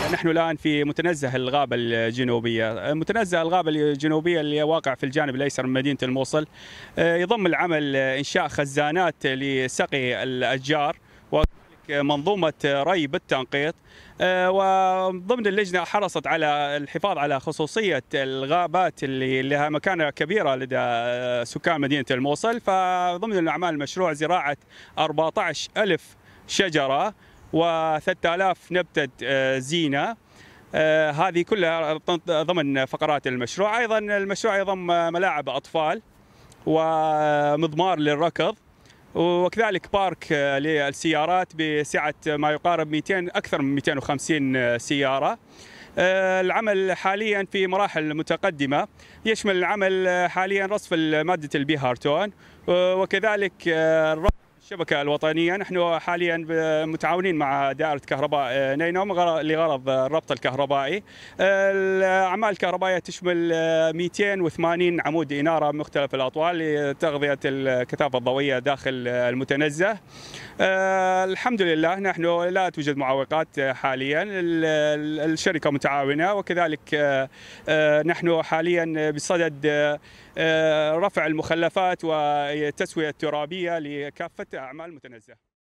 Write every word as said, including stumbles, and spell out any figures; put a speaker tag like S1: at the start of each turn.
S1: نحن الآن في متنزه الغابة الجنوبية. متنزه الغابة الجنوبية اللي واقع في الجانب الأيسر من مدينة الموصل يضم العمل إنشاء خزانات لسقي الأشجار وكذلك منظومة ري بالتنقيط. وضمن اللجنة حرصت على الحفاظ على خصوصية الغابات اللي لها مكانة كبيرة لدى سكان مدينة الموصل. فضمن الأعمال المشروع زراعة أربعة عشر ألف شجرة وثلاثة آلاف نبتة زينة. آه هذه كلها ضمن فقرات المشروع. أيضا المشروع يضم ملاعب أطفال ومضمار للركض وكذلك بارك للسيارات بسعة ما يقارب مئتين أكثر من مئتين وخمسين سيارة. آه العمل حاليا في مراحل متقدمة، يشمل العمل حاليا رصف مادة البيهارتون وكذلك آه الشبكة الوطنية. نحن حاليا متعاونين مع دائرة كهرباء نينوم لغرض الربط الكهربائي. الأعمال الكهربائية تشمل مئتين وثمانين عمود إنارة مختلف الأطوال لتغذية الكثافة الضوئية داخل المتنزه. الحمد لله نحن لا توجد معوقات حاليا، الشركة متعاونة وكذلك نحن حاليا بصدد رفع المخلفات والتسوية الترابية لكافة أعمال المتنزه.